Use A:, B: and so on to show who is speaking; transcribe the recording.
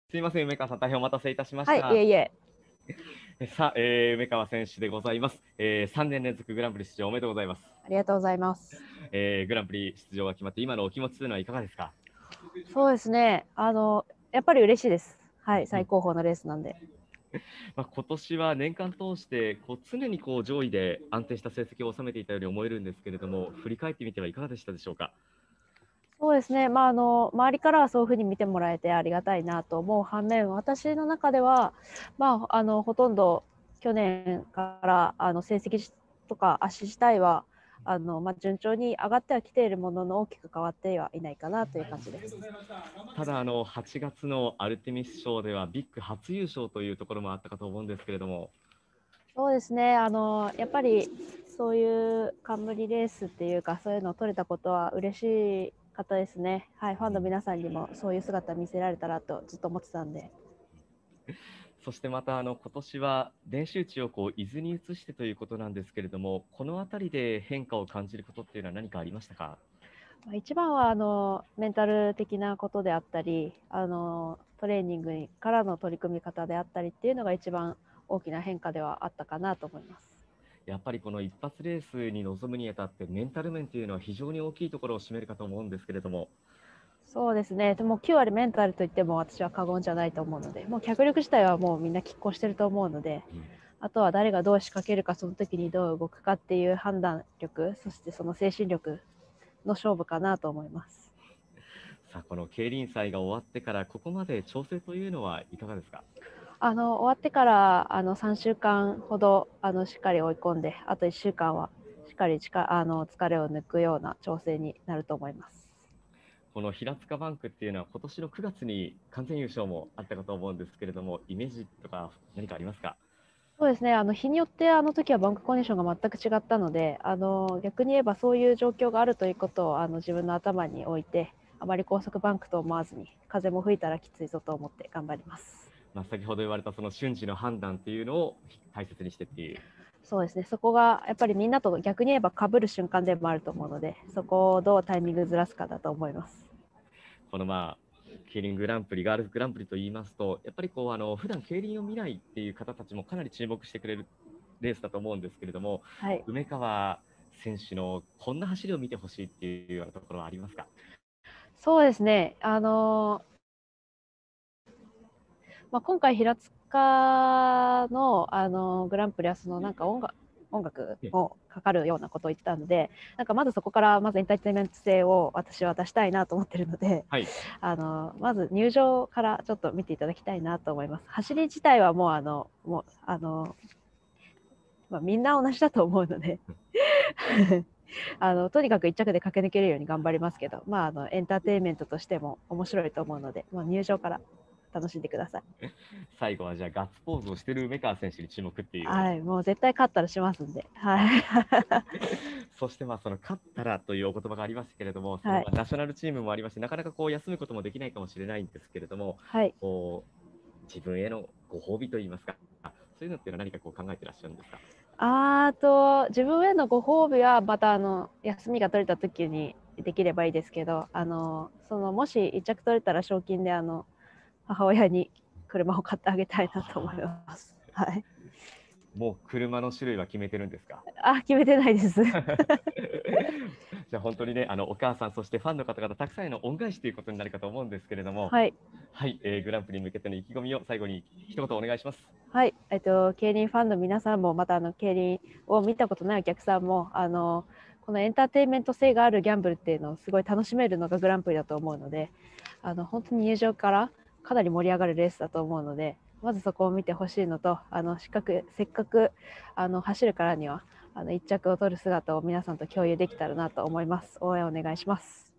A: すいません、梅川さん、大変お待たせいたしまし
B: はい、い
A: た。
B: えいえ。
A: さあ、梅川選手でございます。3年連続グランプリ出場おめでとうございます。
B: ありがとうございます。
A: グランプリ出場が決まって、今のお気持ちというのはいかがですか？
B: そうですね。やっぱり嬉しいです。はい、
A: うん、
B: 最高峰のレースなんで。
A: 今年は年間通して常に上位で安定した成績を収めていたように思えるんですけれども、振り返ってみてはいかがでしたでしょうか？
B: そうですね。周りからはそういうふうに見てもらえてありがたいなと思う反面、私の中では、ほとんど去年から成績とか足自体は順調に上がってはきているものの大きく変わってはいないかなという感じです。
A: ただ8月のアルテミス賞ではビッグ初優勝というところもあったかと思うんですけれども。
B: そうですね。やっぱりそういう冠レースっていうか、そういうのを取れたことは嬉しかったですね。はい、ファンの皆さんにもそういう姿を見せられたらとずっと思ってたんで。
A: そしてまた今年は練習地を伊豆に移してということなんですけれども、この辺りで変化を感じることっていうのは何かありましたか？
B: 一番はメンタル的なことであったり、トレーニングからの取り組み方であったりっていうのが一番大きな変化ではあったかなと思います。
A: やっぱりこの一発レースに臨むにあたってメンタル面というのは非常に大きいところを占めるかと思うんですけれども。
B: そうですね。でも9割メンタルといっても私は過言じゃないと思うので、もう脚力自体はもうみんな拮抗してると思うので、あとは誰がどう仕掛けるか、その時にどう動くかっていう判断力、そしてその精神力の勝負かなと思います。
A: さあ、この競輪祭が終わってからここまで調整というのはいかがですか？
B: 終わってから3週間ほどしっかり追い込んで、あと1週間はしっかり疲れを抜くような調整になると思います。
A: この平塚バンクっていうのは今年の9月に完全優勝もあったかと思うんですけれども、イメージとか何かありますか？
B: そうですね。日によって時はバンクコンディションが全く違ったので、逆に言えばそういう状況があるということを自分の頭に置いて、あまり高速バンクと思わずに、風も吹いたらきついぞと思って頑張ります。
A: 先ほど言われたその瞬時の判断っていうのを大切にしてっていう。
B: そうですね。そこがやっぱりみんなと逆に言えば被る瞬間でもあると思うので、そこをどうタイミングずらすかだと思います。
A: この競輪グランプリ、ガールズグランプリと言いますと、やっぱり普段競輪を見ないっていう方たちもかなり注目してくれるレースだと思うんですけれども、
B: はい。
A: 梅川選手のこんな走りを見てほしいっていうようなところはありますか？
B: そうですね。今回平塚のグランプリはそのなんか音楽をかかるようなことを言ってたので、なんかまずそこからまずエンターテインメント性を私は出したいなと思ってるので、
A: はい。
B: まず入場からちょっと見ていただきたいなと思います。走り自体はもうみんな同じだと思うのでとにかく一着で駆け抜けるように頑張りますけど、エンターテインメントとしても面白いと思うので、入場から楽しんでください。
A: 最後はじゃあガッツポーズをしてる梅川選手に注目っていう。
B: はい、もう絶対勝ったらしますんで。はい。
A: そしてその勝ったらというお言葉がありましたけれども、その
B: はい。
A: ナショナルチームもありまして、なかなか休むこともできないかもしれないんですけれども、
B: はい。
A: 自分へのご褒美といいますか、そういうのっていうのは何か考えてらっしゃるんですか？
B: 自分へのご褒美はまた休みが取れた時にできればいいですけど、もし一着取れたら賞金で母親に車を買ってあげたいなと思います。はい。
A: もう車の種類は決めてるんですか？
B: 決めてないです。
A: じゃあ本当にね、お母さん、そしてファンの方々、たくさんへの恩返しということになるかと思うんですけれども、
B: はい。
A: はい、グランプリに向けての意気込みを最後に一言お願いします。
B: はい。競輪ファンの皆さんも、また競輪を見たことないお客さんも、このエンターテインメント性があるギャンブルっていうのをすごい楽しめるのがグランプリだと思うので、本当に入場からかなり盛り上がるレースだと思うので、まずそこを見てほしいのと、せっかく走るからには1着を取る姿を皆さんと共有できたらなと思います。応援お願いします。